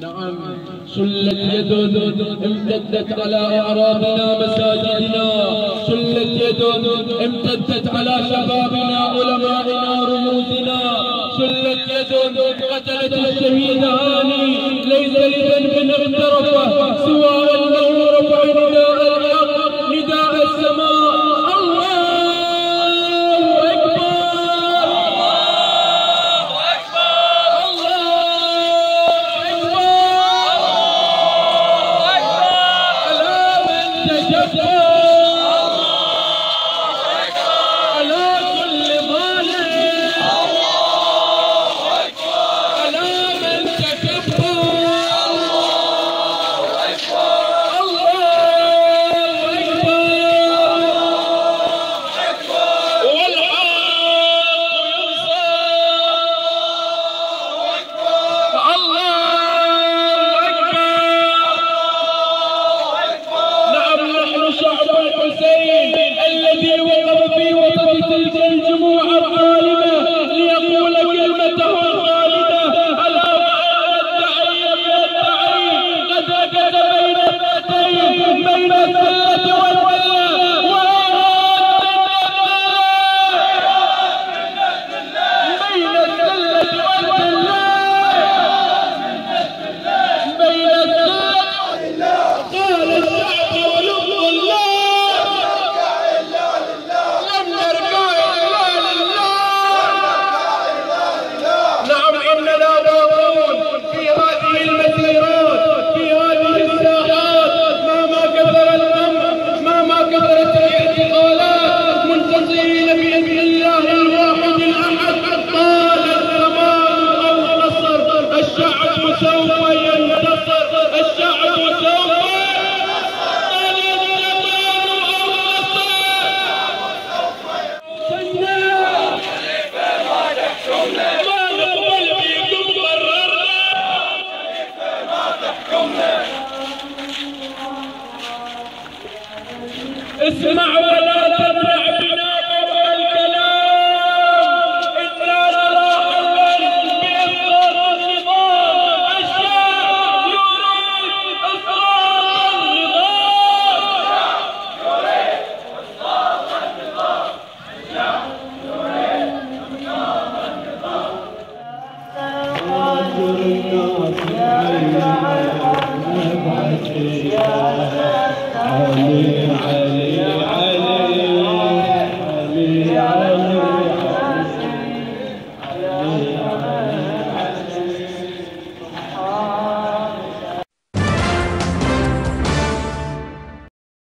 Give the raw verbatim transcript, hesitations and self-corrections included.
نعم سلت يد امتدت على أعراضنا مساجدنا، سلت يد امتدت على شبابنا علمائنا رموزنا، سلت يد قتلت الشهيد هاني ليس لذنب اغترفه سوى أنه رفع نداء الحق نداء السماء. الذي وقف في وسط تلك الجموع الظالمة ليقول كلمته الخالدة: ألا وأن الداعي يدعي قد وجد بين اثنتين، بين الذلة والذلة، بين الذلة والذلة، بين الذلة قال الشعب ولب الله اسمع ولا تمنع بنا فوق الكلام، إنا نرى حقا بإسقاط النظام، الشعب يريد إسقاط النظام، الشعب يريد إسقاط النظام.